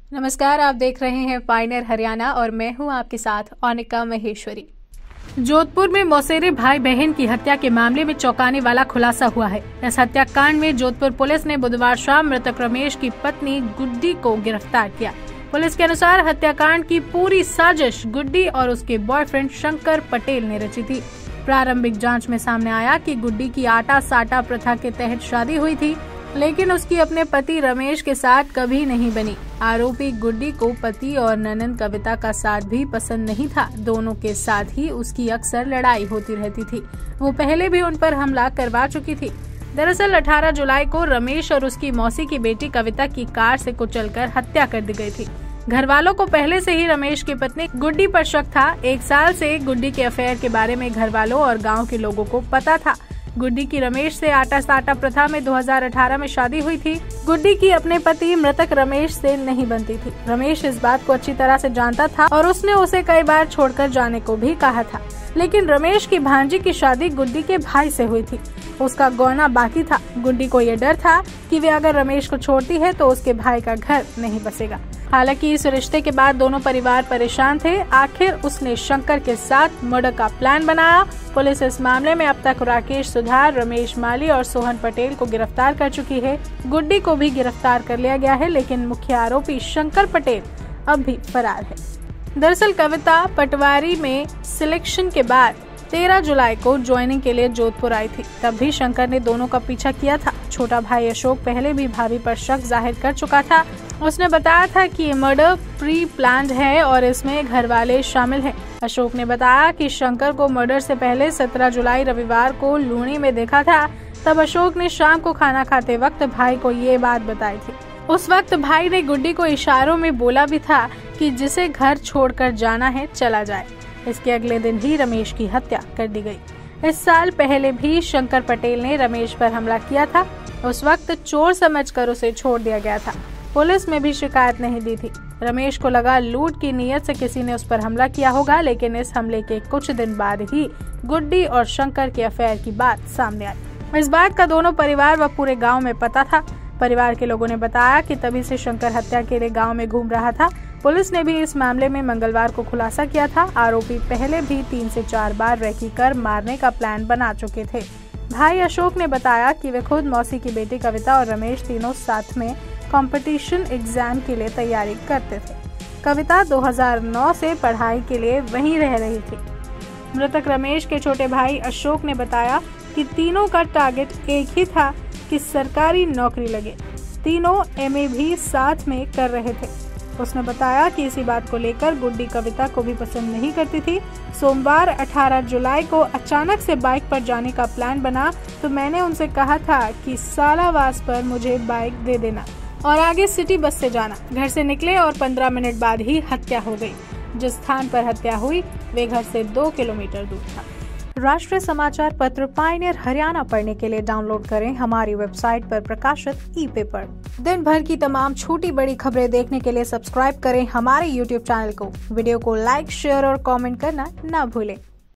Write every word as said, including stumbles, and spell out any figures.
नमस्कार, आप देख रहे हैं पायनियर हरियाणा और मैं हूं आपके साथ अनिका महेश्वरी। जोधपुर में मौसेरे भाई बहन की हत्या के मामले में चौंकाने वाला खुलासा हुआ है। इस हत्याकांड में जोधपुर पुलिस ने बुधवार शाम मृतक रमेश की पत्नी गुड्डी को गिरफ्तार किया। पुलिस के अनुसार हत्याकांड की पूरी साजिश गुड्डी और उसके बॉयफ्रेंड शंकर पटेल ने रची थी। प्रारंभिक जांच में सामने आया कि गुड्डी की आटा साटा प्रथा के तहत शादी हुई थी, लेकिन उसकी अपने पति रमेश के साथ कभी नहीं बनी। आरोपी गुड्डी को पति और ननद कविता का साथ भी पसंद नहीं था। दोनों के साथ ही उसकी अक्सर लड़ाई होती रहती थी। वो पहले भी उन पर हमला करवा चुकी थी। दरअसल अठारह जुलाई को रमेश और उसकी मौसी की बेटी कविता की कार से कुचलकर हत्या कर दी गई थी। घर वालों को पहले से ही रमेश की पत्नी गुड्डी पर शक था। एक साल से गुड्डी के अफेयर के बारे में घर वालों और गाँव के लोगों को पता था। गुड्डी की रमेश से आटा साटा प्रथा में दो हज़ार अठारह में शादी हुई थी। गुड्डी की अपने पति मृतक रमेश से नहीं बनती थी। रमेश इस बात को अच्छी तरह से जानता था और उसने उसे कई बार छोड़कर जाने को भी कहा था, लेकिन रमेश की भांजी की शादी गुड्डी के भाई से हुई थी। उसका गौना बाकी था। गुड्डी को ये डर था कि वे अगर रमेश को छोड़ती है तो उसके भाई का घर नहीं बसेगा। हालांकि इस रिश्ते के बाद दोनों परिवार परेशान थे। आखिर उसने शंकर के साथ मर्डर का प्लान बनाया। पुलिस इस मामले में अब तक राकेश सुधार, रमेश माली और सोहन पटेल को गिरफ्तार कर चुकी है। गुड्डी को भी गिरफ्तार कर लिया गया है, लेकिन मुख्य आरोपी शंकर पटेल अब भी फरार है। दरअसल कविता पटवारी में सिलेक्शन के बाद तेरह जुलाई को ज्वाइनिंग के लिए जोधपुर आई थी। तब भी शंकर ने दोनों का पीछा किया था। छोटा भाई अशोक पहले भी भाभी पर शक जाहिर कर चुका था। उसने बताया था कि ये मर्डर प्री प्लान्ड है और इसमें घर वाले शामिल हैं। अशोक ने बताया कि शंकर को मर्डर से पहले सत्रह जुलाई रविवार को लूणी में देखा था। तब अशोक ने शाम को खाना खाते वक्त भाई को ये बात बताई थी। उस वक्त भाई ने गुड्डी को इशारों में बोला भी था कि जिसे घर छोड़कर जाना है चला जाए। इसके अगले दिन ही रमेश की हत्या कर दी गई। इस साल पहले भी शंकर पटेल ने रमेश पर हमला किया था। उस वक्त चोर समझकर उसे छोड़ दिया गया था। पुलिस में भी शिकायत नहीं दी थी। रमेश को लगा लूट की नीयत से किसी ने उस पर हमला किया होगा, लेकिन इस हमले के कुछ दिन बाद ही गुड्डी और शंकर के अफेयर की बात सामने आई। इस बात का दोनों परिवार व पूरे गाँव में पता था। परिवार के लोगों ने बताया कि तभी से शंकर हत्या के लिए गाँव में घूम रहा था। पुलिस ने भी इस मामले में मंगलवार को खुलासा किया था। आरोपी पहले भी तीन से चार बार रेकी कर मारने का प्लान बना चुके थे। भाई अशोक ने बताया कि वे खुद मौसी की बेटी कविता और रमेश तीनों साथ में कंपटीशन एग्जाम के लिए तैयारी करते थे। कविता दो हज़ार नौ से पढ़ाई के लिए वहीं रह रही थी। मृतक रमेश के छोटे भाई अशोक ने बताया कि तीनों का टारगेट एक ही था कि सरकारी नौकरी लगे। तीनों एमए भी साथ में कर रहे थे। उसने बताया कि इसी बात को लेकर गुड्डी कविता को भी पसंद नहीं करती थी। सोमवार अठारह जुलाई को अचानक से बाइक पर जाने का प्लान बना, तो मैंने उनसे कहा था कि सालावास पर मुझे बाइक दे देना और आगे सिटी बस से जाना। घर से निकले और पंद्रह मिनट बाद ही हत्या हो गई। जिस स्थान पर हत्या हुई वे घर से दो किलोमीटर दूर था। राष्ट्रीय समाचार पत्र पायनियर हरियाणा पढ़ने के लिए डाउनलोड करें हमारी वेबसाइट पर प्रकाशित ई पेपर। दिन भर की तमाम छोटी बड़ी खबरें देखने के लिए सब्सक्राइब करें हमारे यूट्यूब चैनल को। वीडियो को लाइक, शेयर और कमेंट करना न भूलें।